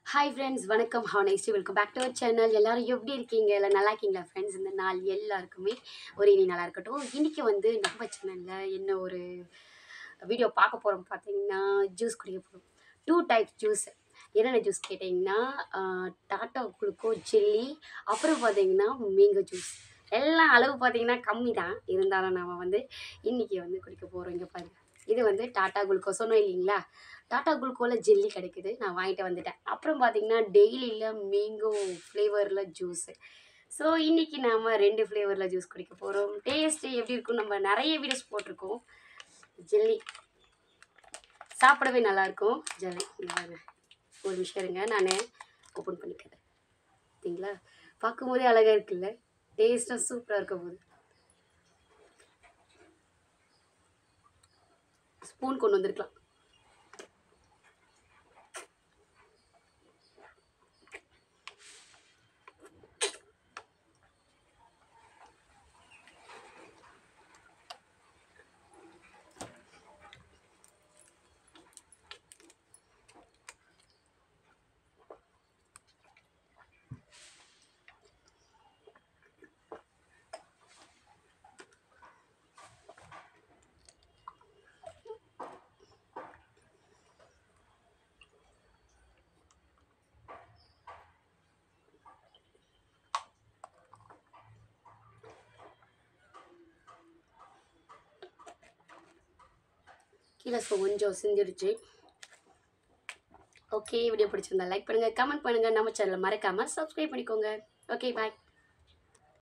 Hi friends, வணக்கம். How nice day. Welcome back to our channel. எல்லாரும் எப்படி இருக்கீங்க? எல்லாம் நல்லா இருக்கீங்களா ஃப்ரெண்ட்ஸ்? இந்த நாள் எல்லாருக்குமே ஒரு இனி நல்லா இருக்கட்டும். இன்றைக்கி வந்து நம்ம சேனலில் என்ன ஒரு வீடியோ பார்க்க போகிறோம் பார்த்தீங்கன்னா, ஜூஸ் குடிக்க போகிறோம். 2 டைப்ஸ் ஜூஸ். என்னென்ன ஜூஸ் கேட்டிங்கன்னா, டாட்டா குளுக்கோ ஜெல்லி, அப்புறம் பார்த்தீங்கன்னா மேங்கோ ஜூஸ். எல்லாம் அளவு பார்த்தீங்கன்னா கம்மி தான், இருந்தாலும் நாம் வந்து இன்றைக்கி வந்து குடிக்க போகிறோம். இங்கே பாருங்கள், இது வந்து டாட்டா குளுக்கோ சொன்னோம் இல்லைங்களா? டாட்டா குளுக்கோவில் ஜெல்லி கிடைக்குது, நான் வாங்கிட்டு வந்துட்டேன். அப்புறம் பார்த்தீங்கன்னா டெய்லியில் மேங்கோ ஃப்ளேவரில் ஜூஸு. ஸோ இன்றைக்கி நாம் 2 ஃப்ளேவரில் ஜூஸ் குடிக்க போகிறோம். டேஸ்ட்டு எப்படி இருக்கும், நம்ம நிறைய வீடியோஸ் போட்டிருக்கோம். ஜெல்லி சாப்பிடவே நல்லாயிருக்கும். ஜெல்லி பாருங்க, ஒரு நிமிஷம் இருங்க, நான் ஓப்பன் பண்ணிக்கிறேன். பார்த்தீங்களா, பார்க்கும்போதே அழகாக இருக்குல்ல, டேஸ்ட்டாக சூப்பராக இருக்க போகுது. ஸ்பூன் கொண்டு வந்திருக்கலாம். கீழே கொஞ்சம் சிந்திடுச்சு. ஓகே, வீடியோ பிடிச்சிருந்தா லைக் பண்ணுங்கள், கமெண்ட் பண்ணுங்கள், நம்ம சேனலை மறக்காமல் சப்ஸ்கிரைப் பண்ணிக்கோங்க. ஓகே, பாய்.